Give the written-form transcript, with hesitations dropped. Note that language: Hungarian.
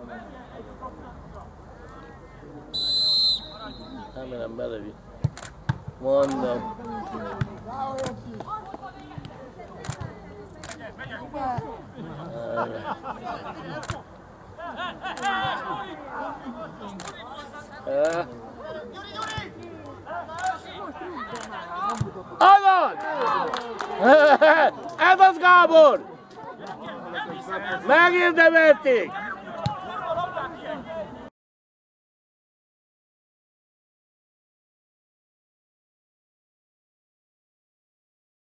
Remélem belevitt. Mondom. Azaz! Ez az, Gábor! Megérdemelték!